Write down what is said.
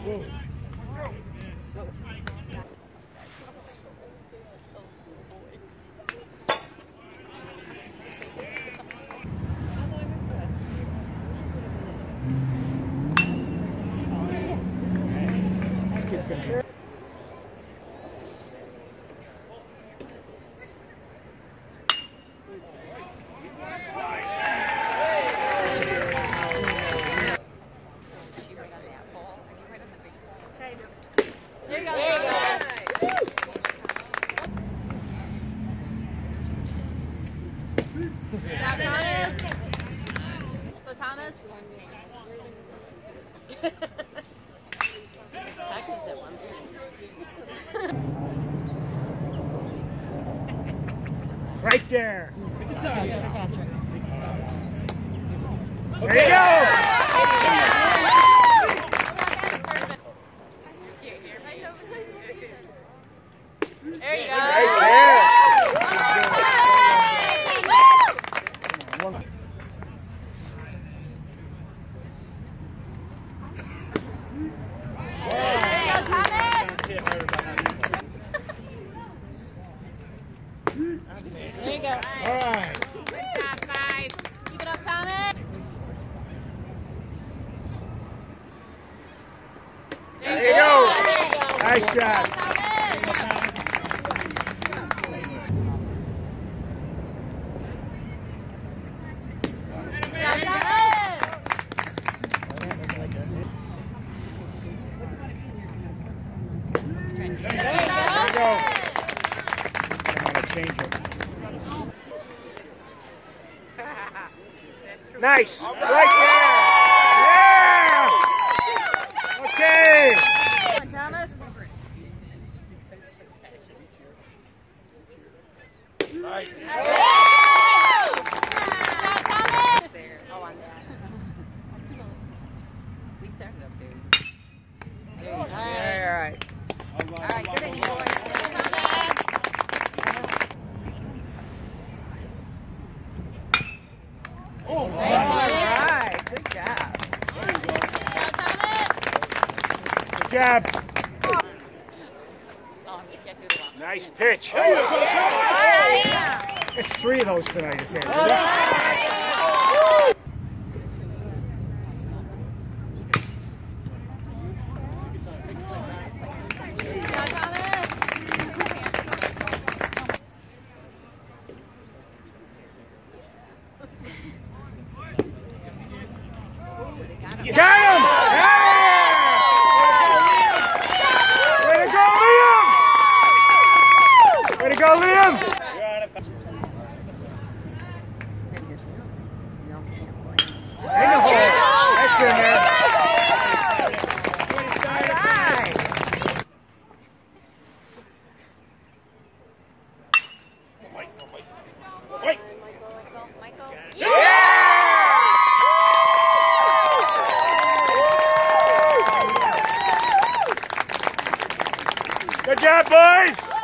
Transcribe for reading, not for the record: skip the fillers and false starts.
Right there. There you go. There you go. Right there. There you go. All right. Good job, guys. Keep it up, Thomas. There you go. Nice job. Nice. Right there. Yeah. Okay. Come on, Thomas. Right. Oh, on that. We started up there. There you go. All right. All right, good at you, boys. Oh, right. Good job. Good job. Oh, you can't do the one. Nice pitch. There's 3 of those tonight. Is You got him! Yeah! Way to go, Liam! Way to go, Liam! In the hole. That's in there. Wait. Good job, boys!